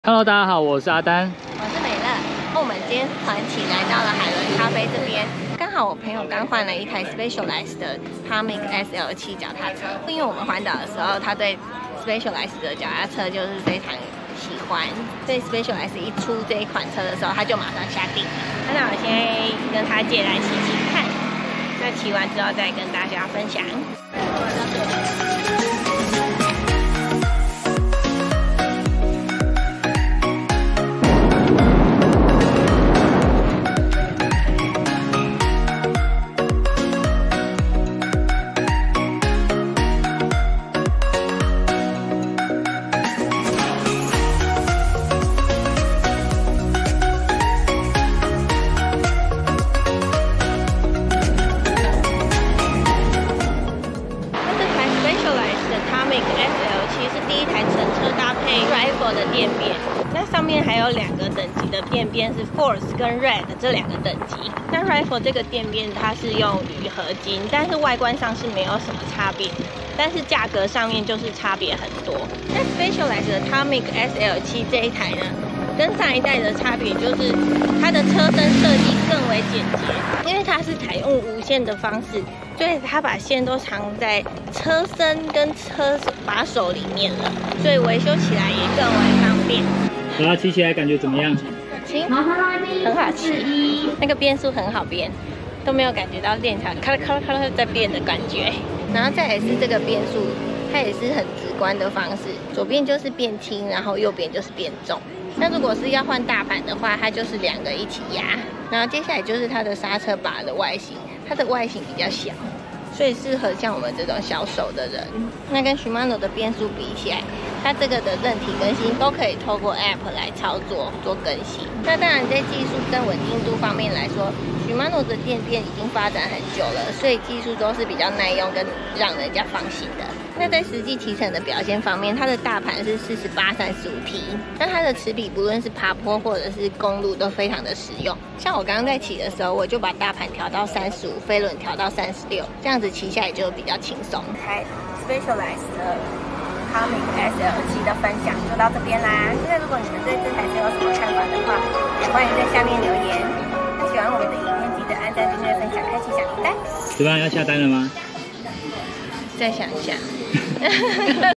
Hello， 大家好，我是阿丹， 我是美乐。我们今天团体来到了海伦咖啡这边，刚好我朋友刚换了一台 Specialized 的 Tomic SL7 脚踏车，因为我们环岛的时候，他对 Specialized 的脚踏车就是非常喜欢，所以 Specialized 一出这一款车的时候，他就马上下定了。那我现在跟他借来骑骑看，那骑完之后再跟大家分享。Rifle 的电变，那上面还有2个等级的电变是 Force 跟 Red 这2个等级。那 Rifle 这个电变它是用铝合金，但是外观上是没有什么差别，但是价格上面就是差别很多。那 Specialized 的 Tomic SL7 这一台呢，跟上一代的差别就是它的车身设计更为简洁，因为它是采用无线的方式，所以它把线都藏在车身跟车把手里面了，所以维修起来也更为方便。 然后骑起来感觉怎么样？ 骑很好骑，那个变速很好变，都没有感觉到链条咔啦咔啦咔啦在变的感觉。然后再来是这个变速，它也是很直观的方式，左边就是变轻，然后右边就是变重。那如果是要换大盘的话，它就是2个一起压。然后接下来就是它的刹车把的外形，它的外形比较小，所以适合像我们这种小手的人。那跟 Shimano 的变速比起来，它这个的韧体更新都可以透过 App 来操作做更新。那当然在技术跟稳定度方面来说，Shimano 的电变已经发展很久了，所以技术都是比较耐用跟让人家放心的。那在实际骑乘的表现方面，它的大盘是48-35T， 那它的齿比不论是爬坡或者是公路都非常的实用。像我刚刚在骑的时候，我就把大盘调到35，飞轮调到36，这样子骑下来就比较轻松。开 Specialized 的 Tomic SL7 的分享就到这边啦。那如果你们对这台车有什么看法的话，也欢迎在下面留言。那喜欢我们的影片，记得按赞、订阅、分享、开启小铃铛。 怎么样？要下单了吗？ 再想一下。